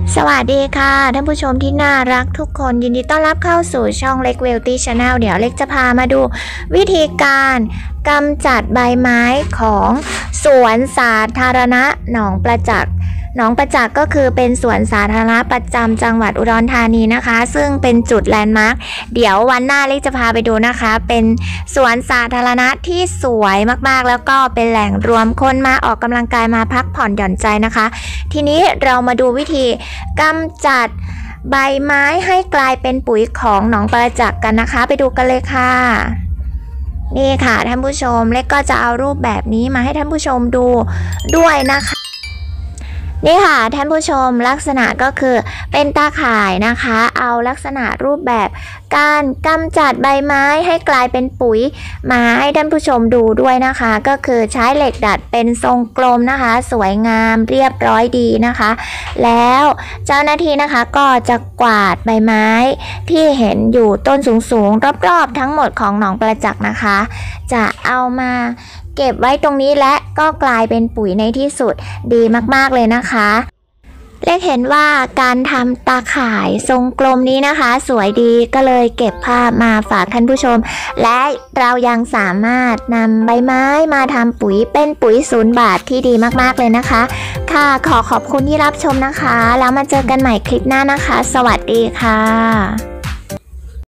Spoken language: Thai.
สวัสดีค่ะท่านผู้ชมที่น่ารักทุกคนยินดีต้อนรับเข้าสู่ช่องเล็กเวลตี้ชาแนลเดี๋ยวเล็กจะพามาดูวิธีการกำจัดใบไม้ของสวนสาธารณะหนองประจักษ์ก็คือเป็นสวนสาธารณะประจำจังหวัดอุดรธานีนะคะซึ่งเป็นจุดแลนด์มาร์คเดี๋ยววันหน้าเล็กจะพาไปดูนะคะเป็นสวนสาธารณะที่สวยมากๆแล้วก็เป็นแหล่งรวมคนมาออกกำลังกายมาพักผ่อนหย่อนใจนะคะทีนี้เรามาดูวิธีกำจัดใบไม้ให้กลายเป็นปุ๋ยของหนองประจักษ์กันนะคะไปดูกันเลยค่ะนี่ค่ะท่านผู้ชมเล็กก็จะเอารูปแบบนี้มาให้ท่านผู้ชมดูด้วยนะคะนี่ค่ะท่านผู้ชมลักษณะก็คือเป็นตาข่ายนะคะเอาลักษณะรูปแบบการกำจัดใบไม้ให้กลายเป็นปุ๋ยมาให้ท่านผู้ชมดูด้วยนะคะก็คือใช้เหล็กดัดเป็นทรงกลมนะคะสวยงามเรียบร้อยดีนะคะแล้วเจ้าหน้าที่นะคะก็จะกวาดใบไม้ที่เห็นอยู่ต้นสูงๆรอบๆทั้งหมดของหนองประจักษ์นะคะจะเอามาเก็บไว้ตรงนี้และก็กลายเป็นปุ๋ยในที่สุดดีมากๆเลยนะคะเล็กเห็นว่าการทำตาข่ายทรงกลมนี้นะคะสวยดีก็เลยเก็บภาพมาฝากท่านผู้ชมและเรายังสามารถนำใบไม้มาทำปุ๋ยเป็นปุ๋ย0 บาทที่ดีมากๆเลยนะคะค่ะขอบคุณที่รับชมนะคะแล้วมาเจอกันใหม่คลิปหน้านะคะสวัสดีค่ะ